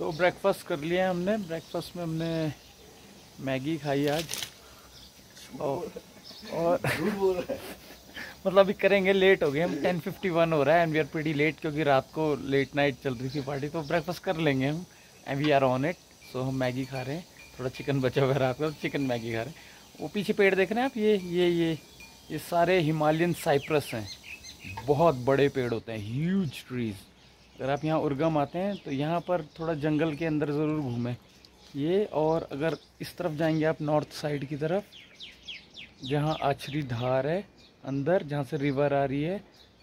तो ब्रेकफास्ट कर लिया हमने। ब्रेकफास्ट में हमने मैगी खाई आज और मतलब अभी करेंगे, लेट हो गए हम, 10:51 हो रहा है and we are pretty late क्योंकि रात को लेट नाइट चल रही थी पार्टी। तो ब्रेकफास्ट कर लेंगे हम and we are on it. So हम मैगी खा रहे हैं, थोड़ा चिकन बचा हुआ है रात का, चिकन मैगी खा रहे हैं। वो पीछे पेड़ देख रहे हैं आप, ये सारे हिमालयन साइप्रस हैं। बहुत बड़े पेड़ होते हैं, ह्यूज ट्रीज़। अगर आप यहाँ उर्गम आते हैं तो यहाँ पर थोड़ा जंगल के अंदर ज़रूर घूमें ये। और अगर इस तरफ जाएंगे आप नॉर्थ साइड की तरफ, जहाँ आछरी धार है अंदर, जहाँ से रिवर आ रही है,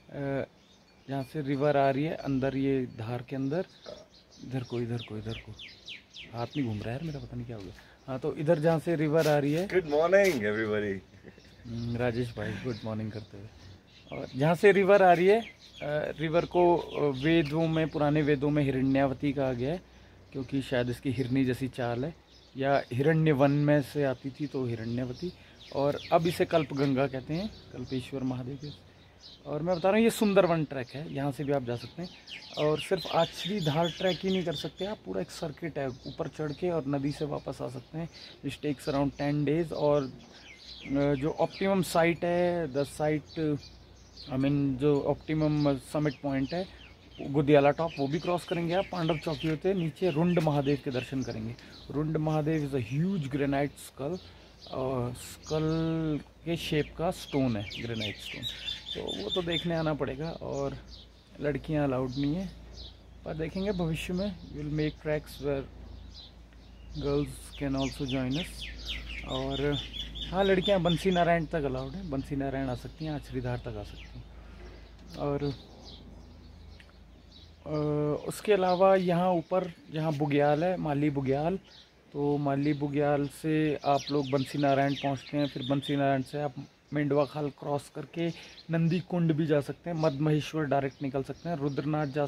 अंदर ये धार के अंदर, इधर को हाथ नहीं घूम रहा है यार मेरा, पता नहीं क्या हो गया। हाँ, तो इधर जहाँ से रिवर आ रही है, गुड मॉर्निंग एवरीबॉडी, राजेश भाई गुड मॉर्निंग करते हुए। और जहाँ से रिवर आ रही है, रिवर को वेदों में, पुराने वेदों में हिरण्यावती कहा गया है क्योंकि शायद इसकी हिरनी जैसी चाल है, या हिरण्य वन में से आती थी तो हिरण्यवती। और अब इसे कल्पगंगा कहते हैं, कल्पेश्वर महादेव के। और मैं बता रहा हूँ ये सुंदरवन ट्रैक है, यहाँ से भी आप जा सकते हैं। और सिर्फ आछरी धार ट्रैक ही नहीं कर सकते आप, पूरा एक सर्किट है, ऊपर चढ़ के और नदी से वापस आ सकते हैं। Which takes around 10 days। और जो ऑप्टिमम साइट है, द साइट जो ऑप्टिमम समिट पॉइंट है गुदियाला टॉप, वो भी क्रॉस करेंगे आप। पांडव चौकी होते नीचे रुंड महादेव के दर्शन करेंगे। Rund Mahadev is a huge granite skull, skull के शेप का स्टोन है, ग्रेनाइट स्टोन। तो वो तो देखने आना पड़ेगा। और लड़कियां अलाउड नहीं है, पर देखेंगे भविष्य में will make tracks where girls can also join us. और हाँ, लड़कियां बंसी नारायण तक अलाउड है, बंसी नारायण आ सकती हैं, आछरी धार तक आ सकती हैं। और उसके अलावा यहाँ ऊपर जहाँ बुग्याल है, माली बुग्याल, तो माली बुग्याल से आप लोग बंसी नारायण पहुँचते हैं। फिर बंसी नारायण से आप मेंढवा खाल क्रॉस करके नंदी कुंड भी जा सकते हैं, मद महेश्वर डायरेक्ट निकल सकते हैं, रुद्रनाथ जा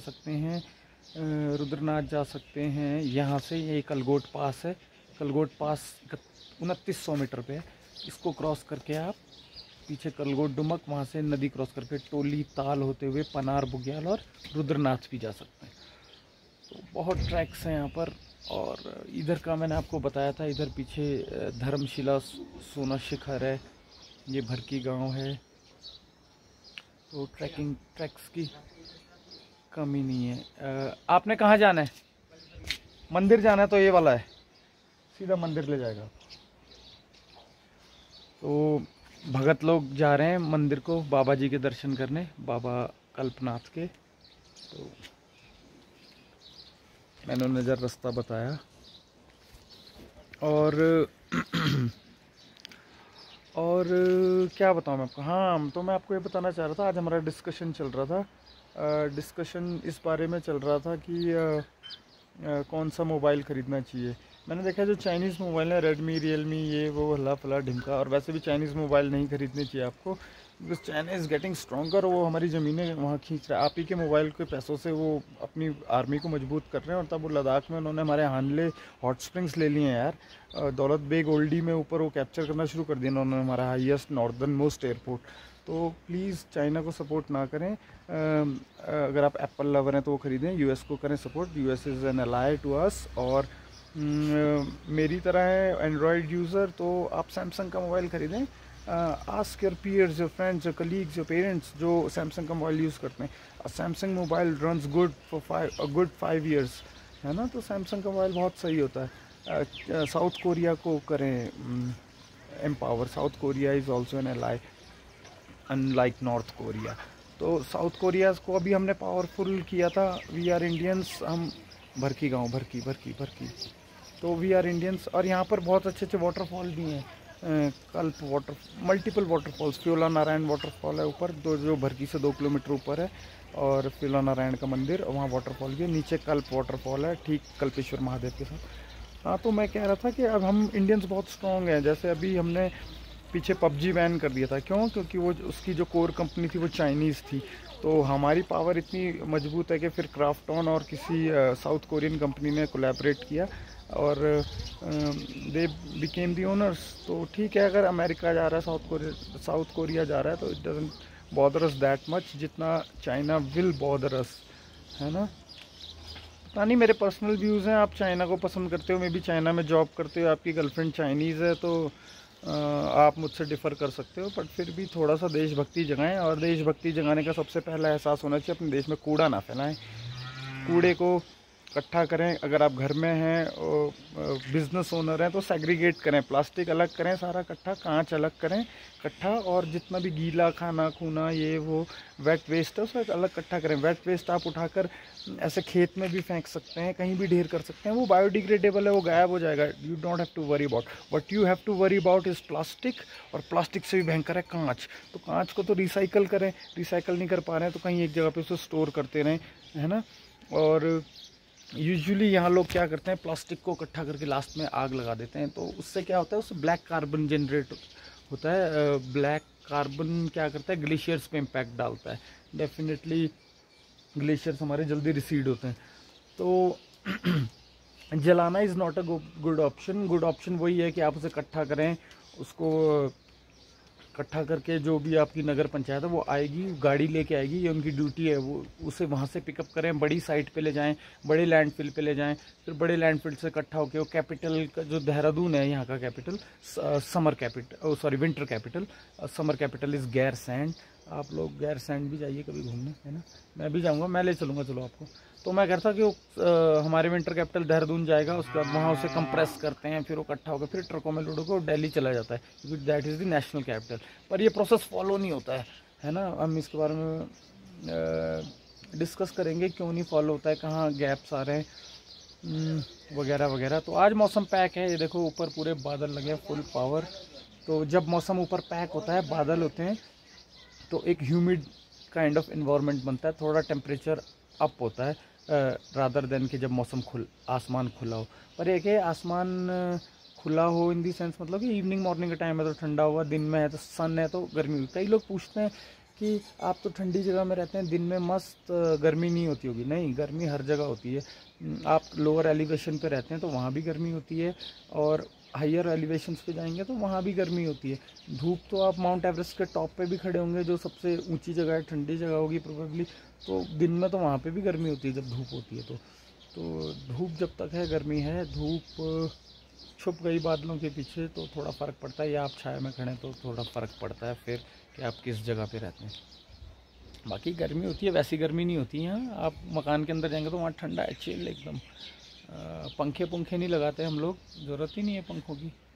सकते हैं यहाँ से। ये कलगोट पास है, कलगोट पास 2900 मीटर पे है। इसको क्रॉस करके आप पीछे कलगोट डुमक, वहाँ से नदी क्रॉस करके टोली ताल होते हुए पनार बुग्याल और रुद्रनाथ भी जा सकते हैं। तो बहुत ट्रैक्स हैं यहाँ पर। और इधर का मैंने आपको बताया था, इधर पीछे धर्मशिला सोना शिखर है, ये भरकी गांव है। तो ट्रैक्स की कमी नहीं है। आपने कहाँ जाना है? मंदिर जाना है तो ये वाला है, सीधा मंदिर ले जाएगा। तो भगत लोग जा रहे हैं मंदिर को बाबा जी के दर्शन करने, बाबा कल्पनाथ के। तो मैंने उन्हें जरा रास्ता बताया। और क्या बताऊँ मैं आपको? हाँ, तो मैं आपको ये बताना चाह रहा था, आज हमारा डिस्कशन चल रहा था। डिस्कशन इस बारे में चल रहा था कि कौन सा मोबाइल ख़रीदना चाहिए। मैंने देखा जो चाइनीज़ मोबाइल है, रेडमी, रियलमी, ये वो हल्ला फला ढिमका। और वैसे भी चाइनीज़ मोबाइल नहीं खरीदने चाहिए आपको, because China is getting stronger. वो हमारी ज़मीनें वहाँ खींच रहा है। आप ही के मोबाइल के पैसों से वो अपनी आर्मी को मजबूत कर रहे हैं। और तब वो लद्दाख में उन्होंने हमारे हानले हॉट स्प्रिंग्स ले लिए हैं यार। दौलत बेग ओल्डी में ऊपर वो कैप्चर करना शुरू कर दिया उन्होंने, हमारा हाईएस्ट नॉर्दर्न मोस्ट एयरपोर्ट। तो प्लीज़ चाइना को सपोर्ट ना करें। अगर आप एप्पल लवर हैं तो वो ख़रीदें, यूएस को करें support. US is an ally to us. और मेरी तरह है एंड्रॉयड यूज़र, तो आप सैमसंग का मोबाइल ख़रीदें। Ask your peers, your friends, your colleagues, your parents जो सैमसंग का मोबाइल यूज़ करते हैं। Samsung mobile runs good for good 5 years, है ना। तो सैमसंग का मोबाइल बहुत सही होता है। साउथ कोरिया को करें empower. South Korea is also an ally, unlike North Korea. तो साउथ कोरिया को अभी हमने पावरफुल किया था। वी आर इंडियंस, हम भरकी गांव, भरकी। तो वी आर इंडियंस। और यहाँ पर बहुत अच्छे वाटरफॉल भी हैं। कल्प वाटर, मल्टीपल वाटरफॉल्स, फ्योला नारायण वाटरफॉल है ऊपर, जो भरकी से 2 किलोमीटर ऊपर है। और फ्योला नारायण का मंदिर, वहाँ वाटरफॉल भी है। नीचे कल्प वाटरफॉल है, ठीक कल्पेश्वर महादेव के साथ। हाँ, तो मैं कह रहा था कि अब हम इंडियंस बहुत स्ट्रॉन्ग हैं। जैसे अभी हमने पीछे पबजी बैन कर दिया था, क्यों? क्योंकि वो उसकी जो कोर कंपनी थी वो चाइनीज़ थी। तो हमारी पावर इतनी मजबूत है कि फिर क्राफ्टॉन और किसी साउथ कोरियन कंपनी ने कोलैबोरेट किया और दे बिकेम दी ओनर्स। तो ठीक है, अगर अमेरिका जा रहा है, साउथ कोरिया जा रहा है, तो it doesn't bother us that much जितना चाइना विल बॉदर अस, है ना। पता नहीं, मेरे पर्सनल व्यूज़ हैं। आप चाइना को पसंद करते हो, मे भी चाइना में जॉब करते हो, आपकी गर्लफ्रेंड चाइनीज़ है, तो आप मुझसे डिफ़र कर सकते हो। बट फिर भी थोड़ा सा देशभक्ति जगाएं, और देशभक्ति जगाने का सबसे पहला एहसास होना चाहिए, अपने देश में कूड़ा ना फैलाएं। कूड़े को इकट्ठा करें। अगर आप घर में हैं और बिज़नेस ओनर हैं तो सेग्रीगेट करें, प्लास्टिक अलग करें सारा इकट्ठा, कांच अलग करें इकट्ठा, और जितना भी गीला खाना खूना ये वो वेट वेस्ट है उसको अलग इकट्ठा करें। वेट वेस्ट आप उठाकर ऐसे खेत में भी फेंक सकते हैं, कहीं भी ढेर कर सकते हैं, वो बायोडिग्रेडेबल है, वो गायब हो जाएगा। You don't have to worry about, what you have to worry about is plastic. और प्लास्टिक से भी भयंकर है कांच। तो कांच को तो रिसाइकल करें, रिसाइकल नहीं कर पा रहे हैं तो कहीं एक जगह पे उसे स्टोर करते रहें, है ना। और यूजुअली यहाँ लोग क्या करते हैं, प्लास्टिक को इकट्ठा करके लास्ट में आग लगा देते हैं, तो उससे क्या होता है, उससे ब्लैक कार्बन जनरेट होता है। ब्लैक कार्बन क्या करता है, ग्लेशियर्स पे इम्पैक्ट डालता है। डेफिनेटली ग्लेशियर्स हमारे जल्दी रिसीड होते हैं, तो जलाना is not a good option. Good option वही है कि आप उसे इकट्ठा करें, उसको इकट्ठा करके जो भी आपकी नगर पंचायत है वो आएगी, गाड़ी लेके आएगी, ये उनकी ड्यूटी है, वो उसे वहाँ से पिकअप करें, बड़ी साइट पे ले जाएं, बड़े लैंडफिल पे ले जाएं, फिर बड़े लैंडफिल से इकट्ठा होकर वो कैपिटल का, जो देहरादून है यहाँ का capital, summer capital, sorry winter capital, summer capital is Gairsain. आप लोग गैरसैंड भी जाइए कभी घूमने, है ना। मैं भी जाऊँगा, मैं ले चलूँगा चलो आपको। तो मैं कहता कि वो हमारे विंटर कैपिटल देहरादून जाएगा, उसके बाद वहाँ उसे कंप्रेस करते हैं, फिर वो इकट्ठा होकर फिर ट्रकों में लोड होकर दिल्ली चला जाता है, क्योंकि that is the national capital. पर ये प्रोसेस फॉलो नहीं होता है ना। हम इसके बारे में डिस्कस करेंगे क्यों नहीं फॉलो होता है, कहाँ गैप्स आ रहे हैं, वगैरह वगैरह। तो आज मौसम पैक है, ये देखो ऊपर पूरे बादल लगे हैं फुल पावर। तो जब मौसम ऊपर पैक होता है, बादल होते हैं, तो एक ह्यूमिड काइंड ऑफ इन्वायरमेंट बनता है, थोड़ा टेम्परेचर अप होता है रादर देन कि जब मौसम आसमान खुला हो। पर एक है आसमान खुला हो इन दी सेंस, मतलब कि इवनिंग मॉर्निंग का टाइम है तो ठंडा हुआ, दिन में है तो सन है तो गर्मी हुई। कई लोग पूछते हैं कि आप तो ठंडी जगह में रहते हैं, दिन में मस्त गर्मी नहीं होती होगी। नहीं, गर्मी हर जगह होती है। आप लोअर एलिवेशन पे रहते हैं तो वहाँ भी गर्मी होती है, और हाइयर एलिवेशंस पे जाएंगे तो वहाँ भी गर्मी होती है। धूप तो आप माउंट एवरेस्ट के टॉप पे भी खड़े होंगे, जो सबसे ऊंची जगह है, ठंडी जगह होगी प्रोबेबली, तो दिन में तो वहाँ पे भी गर्मी होती है जब धूप होती है। तो धूप जब तक है गर्मी है, धूप छुप गई बादलों के पीछे तो थोड़ा फ़र्क पड़ता है, या आप छाया में खड़े तो थोड़ा फ़र्क पड़ता है फिर कि आप किस जगह पे रहते हैं। बाकी गर्मी होती है, वैसी गर्मी नहीं होती है। आप मकान के अंदर जाएंगे तो वहाँ ठंडा है, चिल एकदम। पंखे नहीं लगाते हम लोग, ज़रूरत ही नहीं है पंखों की।